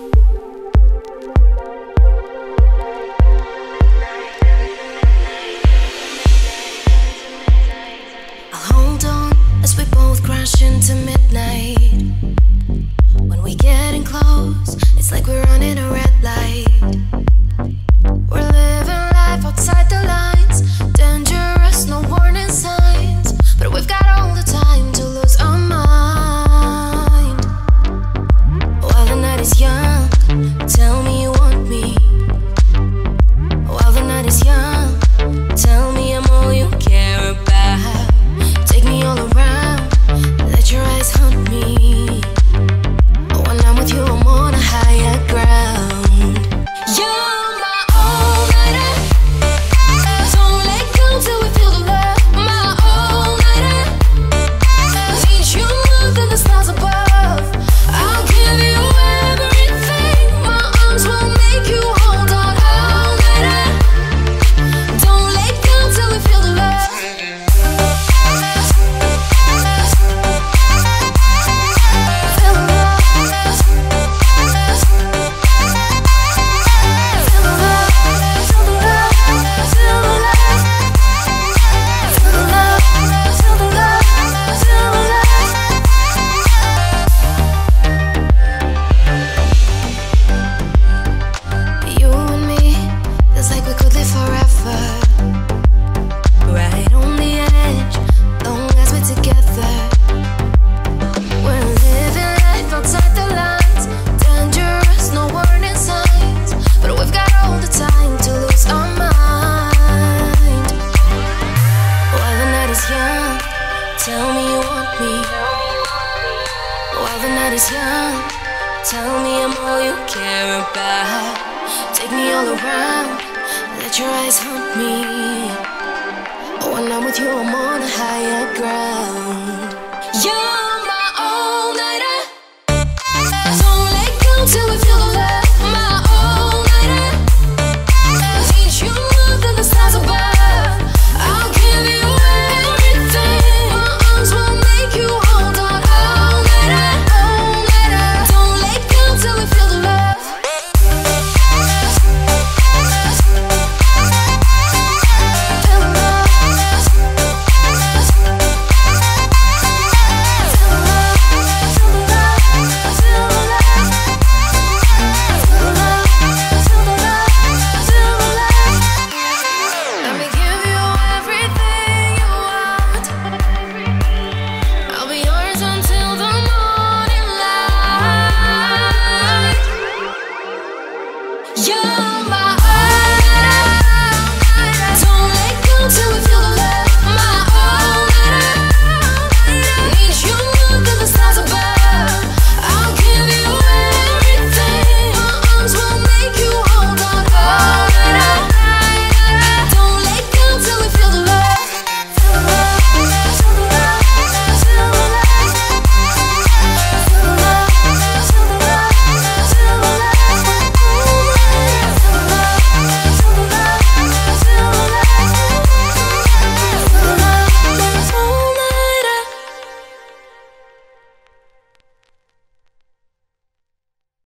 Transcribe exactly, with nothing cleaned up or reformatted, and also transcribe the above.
Hold on as we both crash into midnight. When we getting close, it's like we're running a red light. We're living life outside the lines, dangerous, no warning signs. But we've got all the time to lose our mind. While the night is young, tell me you want me. While the night is young, tell me I'm all you care about. Take me all around, let your eyes hunt me. When I'm with you, I'm on a higher ground. You're my all-nighter. Don't let go till we feel the love. My all-nighter. Need you more than the stars above. I'll give you everything. My arms will make you hold on. All-nighter. Don't let go till we feel the love. Tell me you want me. While the night is young, tell me I'm all you care about. Take me all around, let your eyes hunt me. When I'm with you, I'm on a higher ground. You're